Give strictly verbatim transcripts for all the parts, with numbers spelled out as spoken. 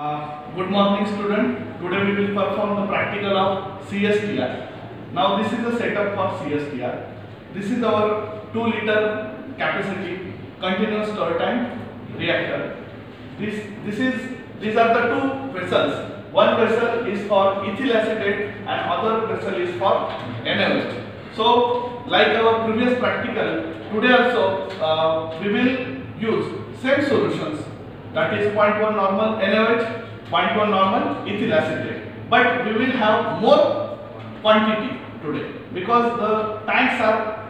Uh, good morning student. Today we will perform the practical of C S T R. Now this is the setup for C S T R. This is our two liter capacity continuous stir tank reactor. This this is these are the two vessels. One vessel is for ethyl acetate and other vessel is for N A O H. So like our previous practical, today also uh, we will use same solutions. That is zero point one normal N A O H, zero point one normal ethyl acetate. But we will have more quantity today because the tanks are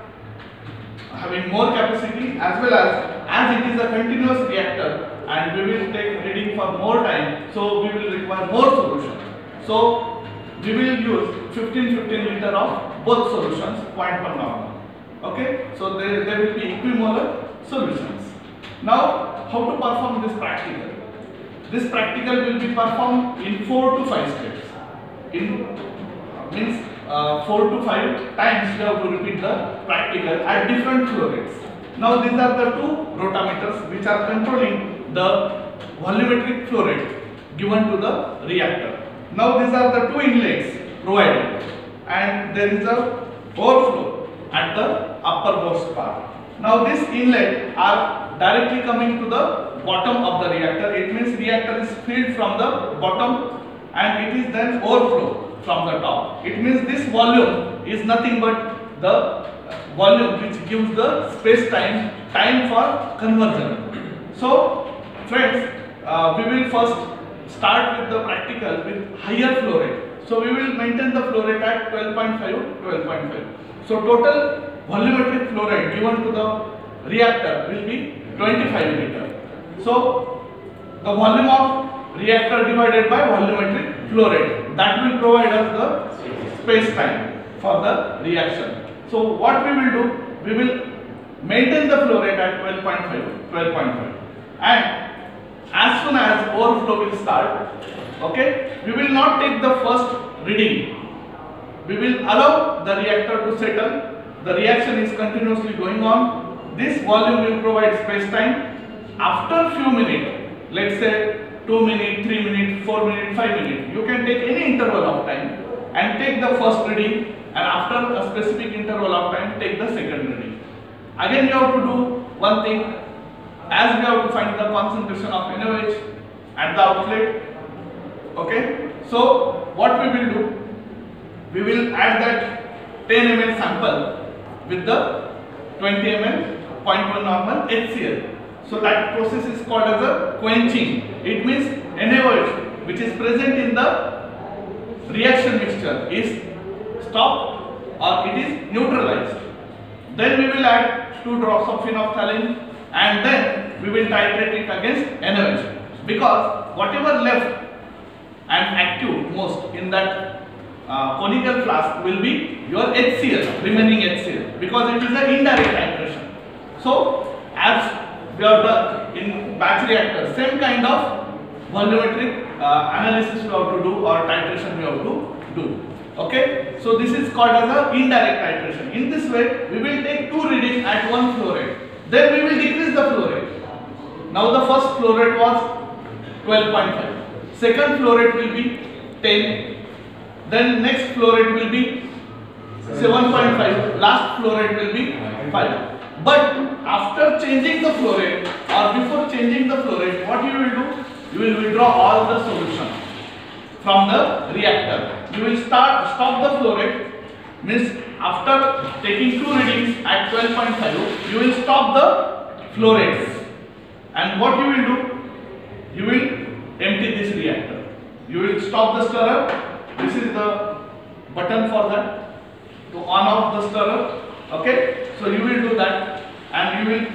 having more capacity, as well as as it is a continuous reactor and we will take reading for more time, so we will require more solution. So we will use fifteen fifteen liter of both solutions, zero point one normal. Okay, so there, there will be equimolar solutions. Now how to perform this practical? This practical will be performed in four to five steps. In means uh, four to five times you have to repeat the practical at different flow rates. Now these are the two rotameters which are controlling the volumetric flow rate given to the reactor. Now these are the two inlets provided, and there is a overflow at the upper burst part. Now this inlet are directly coming to the bottom of the reactor. It means reactor is filled from the bottom and it is then overflow from the top. It means this volume is nothing but the volume which gives the space time time for conversion. So friends, uh, we will first start with the practical with higher flow rate. So we will maintain the flow rate at twelve point five, twelve point five. So total volumetric flow rate given to the reactor will be twenty-five liter. So the volume of reactor divided by volumetric flow rate, that will provide us the space time for the reaction. So what we will do, we will maintain the flow rate at twelve point five, twelve point five, and as soon as overflow will start, okay, we will not take the first reading. We will allow the reactor to settle. The reaction is continuously going on. This volume will provide space time. After few minutes, let's say two minutes, three minutes, four minutes, five minutes, you can take any interval of time and take the first reading, and after a specific interval of time take the second reading. Again you have to do one thing, as we have to find the concentration of N A O H at the outlet. Okay, so what we will do, we will add that ten milliliter sample with the twenty milliliter zero point one normal H C l. So that process is called as a quenching. It means N A O H which is present in the reaction mixture is stopped or it is neutralized. Then we will add two drops of phenolphthalein and then we will titrate it against N A O H, because whatever left and active most in that Uh, conical flask will be your H C l, remaining H C l, because it is an indirect titration. So as we have done in batch reactor, same kind of volumetric uh, analysis we have to do or titration we have to do. Okay, so this is called as a indirect titration. In this way we will take two readings at one flow rate, then we will decrease the flow rate. Now the first flow rate was twelve point five, second flow rate will be ten, then next flow rate will be seven point five, last flow rate will be five. But after changing the flow rate or before changing the flow rate, what you will do, you will withdraw all the solution from the reactor. You will start stop the flow rate, means after taking two readings at twelve point five, you will stop the flow rates, and what you will do, you will empty this reactor. You will stop the stirrer. This is the button for that, to on off the stirrer. Okay, so you will do that and you will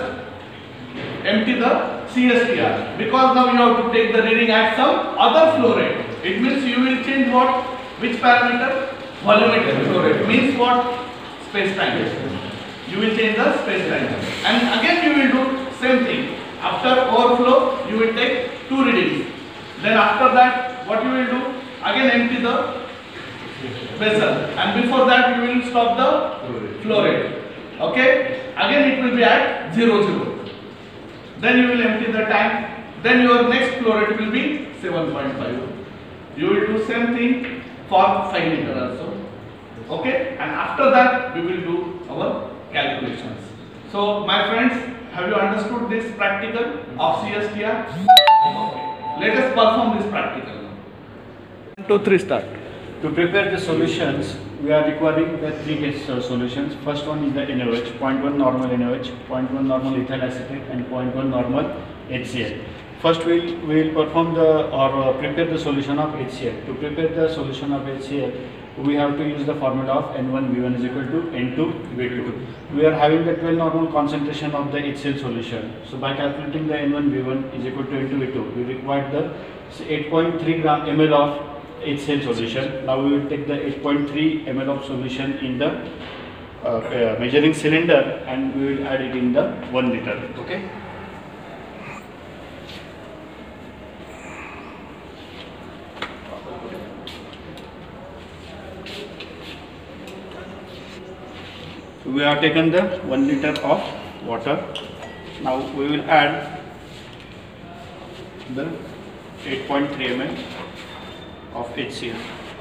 just empty the C S T R, because now you have to take the reading at some other flow rate. It means you will change what, which parameter, volumetric flow rate, means what, space time. You will change the space time, and again you will do same thing. After overflow you will take two readings, then after that what you will do, again empty the vessel, and before that you will stop the flow rate. Okay, again it will be at zero zero. Then you will empty the tank. Then your next flow rate will be seven point five. You will do same thing for five liter also. Okay, and after that we will do our calculations. So my friends, have you understood this practical of C S T R? Okay. Let us perform this practical. One, two, three, start. To prepare the solutions, we are requiring the three test uh, solutions. First one is the N A O H, zero point one normal N A O H, zero point one normal ethyl acetate, and zero point one normal H C l. First we will we will perform the or uh, prepare the solution of H C l. To prepare the solution of H C l, we have to use the formula of N one V one is equal to N two V two. We are having the twelve normal concentration of the H C l solution. So by calculating the N one V one is equal to N two V two, we require the eight point three gram ml of H C l solution. Now we will take the eight point three ml of solution in the uh, uh, measuring cylinder and we will add it in the one liter. Okay. We have taken the one liter of water. Now we will add the eight point three milliliters of H C l.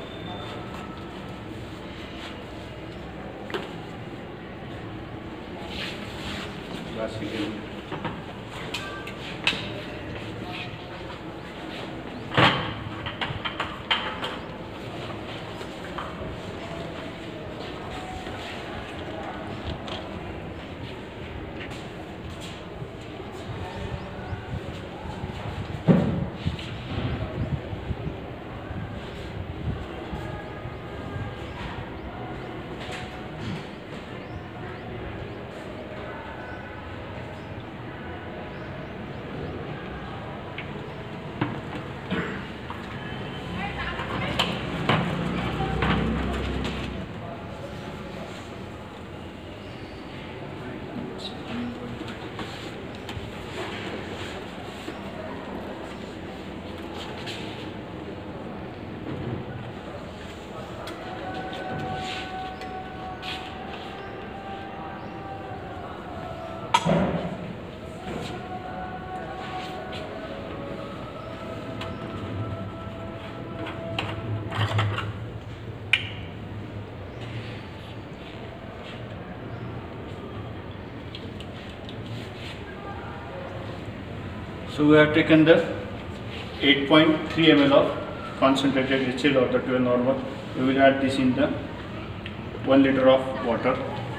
So we have taken the eight point three milliliters of concentrated H C l or the twelve normal. We will add this in the one liter of water.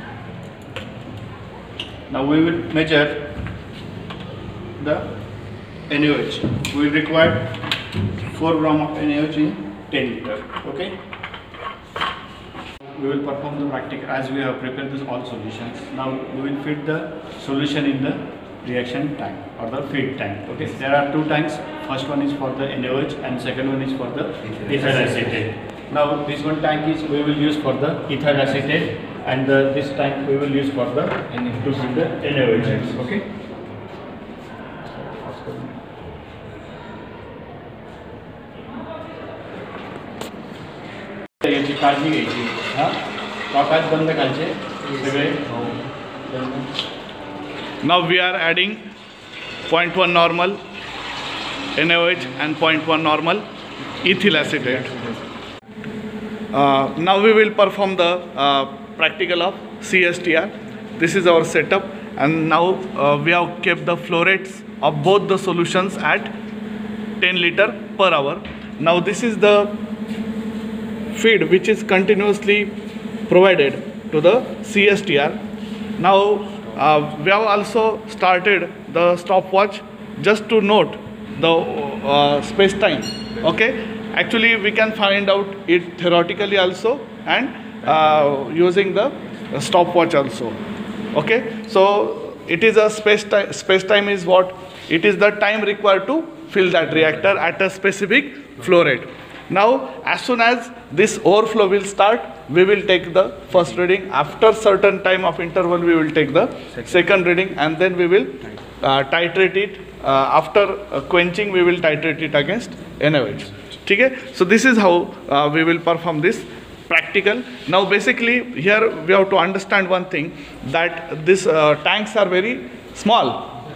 Now we will measure the N A O H. We will require four gram of N A O H in ten liter. Okay. We will perform the practical as we have prepared this all solutions. Now we will feed the solution in the reaction tank or the feed tank. Okay, there are two tanks. First one is for the N A O H and second one is for the ethyl acetate. Now this one tank is we will use for the ethyl acetate and the, this tank we will use for the to feed the N A O H. Okay. याची काळजी घ्यायची. हा प्रकाश बंद करायचे सगळे. Now we are adding zero point one normal N A O H and zero point one normal ethyl acetate. Uh, now we will perform the uh, practical of C S T R. This is our setup, and now uh, we have kept the flow rates of both the solutions at ten liter per hour. Now this is the feed which is continuously provided to the C S T R. Now Uh, we have also started the stopwatch just to note the uh, space time. Okay, actually we can find out it theoretically also and uh, using the stopwatch also. Okay, so it is a space time. Space time is what? It is the time required to fill that reactor at a specific flow rate. Now as soon as this overflow will start, we will take the first reading. After certain time of interval we will take the second reading, and then we will uh, titrate it. Uh, after uh, quenching we will titrate it against N A O H. Okay? So this is how uh, we will perform this practical. Now basically here we have to understand one thing, that these uh, tanks are very small.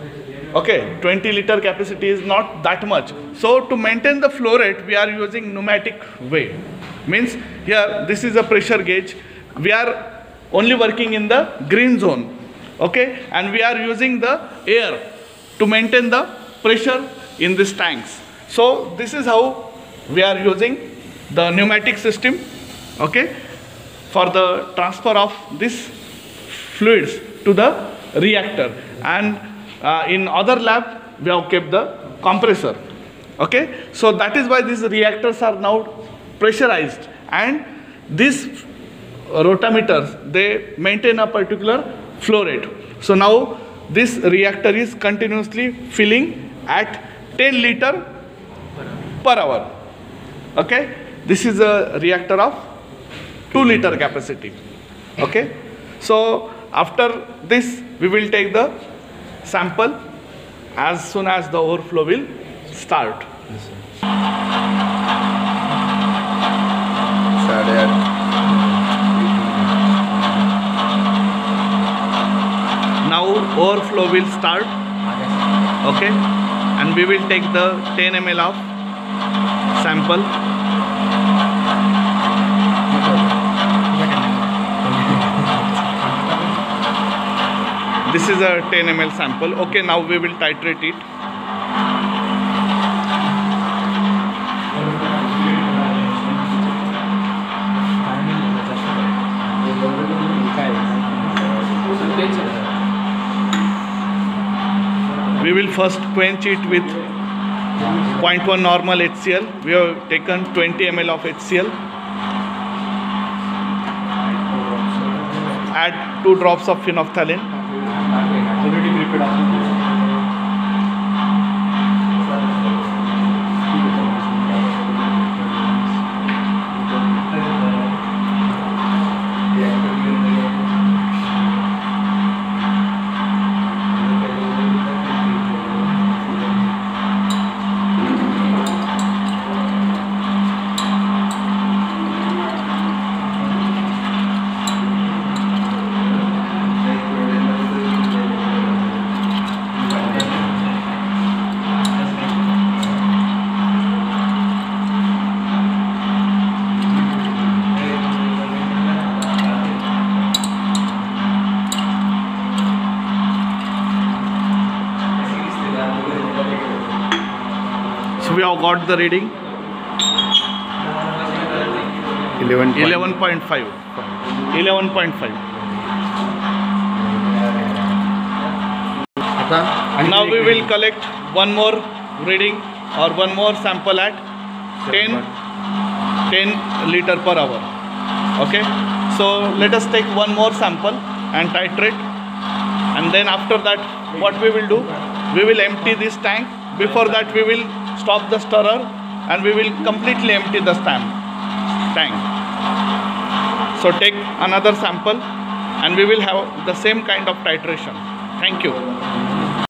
Okay, twenty liter capacity is not that much. So to maintain the flow rate, we are using pneumatic way. Means here, this is a pressure gauge. We are only working in the green zone. Okay, and we are using the air to maintain the pressure in these tanks. So this is how we are using the pneumatic system. Okay, for the transfer of these fluids to the reactor. And uh, in other lab, we have kept the compressor. Okay, so that is why these reactors are now pressurized, and these rotameters, they maintain a particular flow rate. So now this reactor is continuously filling at ten liter per hour. Okay, this is a reactor of two liter capacity. Okay, so after this we will take the sample as soon as the overflow will start. Now overflow will start. Okay, and we will take the ten milliliters of sample. This is a ten milliliters sample. Okay, now we will titrate it. We will first quench it with zero point one normal H C l. We have taken twenty milliliters of H C l. Add two drops of phenolphthalein. So we have got the reading eleven point five. eleven point five. Now we will collect one more reading or one more sample at ten liter per hour. Okay, so let us take one more sample and titrate, and then after that what we will do, we will empty this tank. Before that we will stop the stirrer and we will completely empty the tank. So take another sample and we will have the same kind of titration. Thank you.